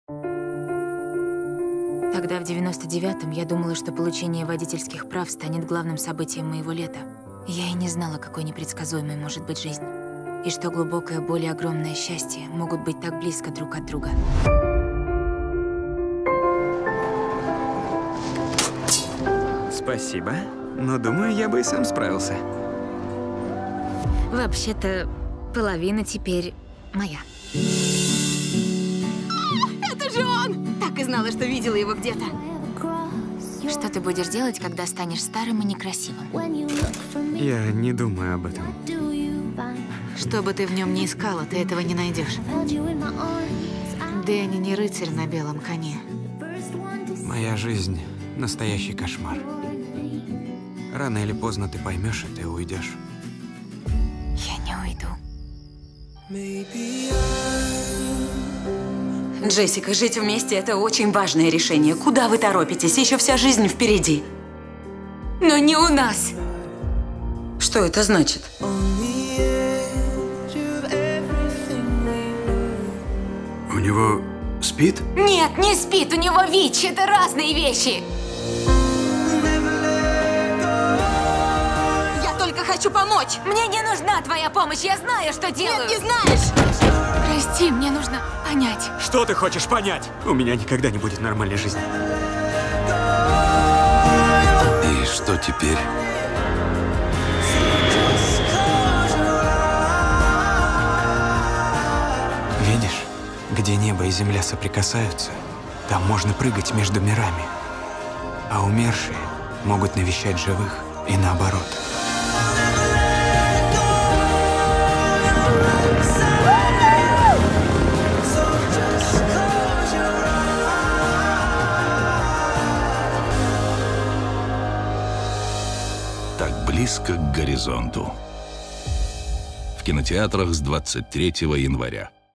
Тогда, в 99-м, я думала, что получение водительских прав станет главным событием моего лета. Я и не знала, какой непредсказуемой может быть жизнь. И что глубокая боль и огромное счастье могут быть так близко друг от друга. Спасибо, но думаю, я бы и сам справился. Вообще-то, половина теперь моя. Это же он! Так и знала, что видела его где-то. Что ты будешь делать, когда станешь старым и некрасивым? Я не думаю об этом. Что бы ты в нем ни искала, ты этого не найдешь. Дэнни не рыцарь на белом коне. Моя жизнь — настоящий кошмар. Рано или поздно ты поймешь, и ты уйдешь. Я не уйду. Джессика, жить вместе – это очень важное решение. Куда вы торопитесь? Еще вся жизнь впереди. Но не у нас! Что это значит? У него спит? Нет, не спит, у него ВИЧ, это разные вещи! Я только хочу помочь! Мне не нужна твоя помощь, я знаю, что делаю! Нет, не знаешь! Прости, мне нужно понять. Что ты хочешь понять? У меня никогда не будет нормальной жизни. И что теперь? Видишь, где небо и земля соприкасаются, там можно прыгать между мирами. А умершие могут навещать живых и наоборот. Так близко к горизонту. В кинотеатрах с 23 января.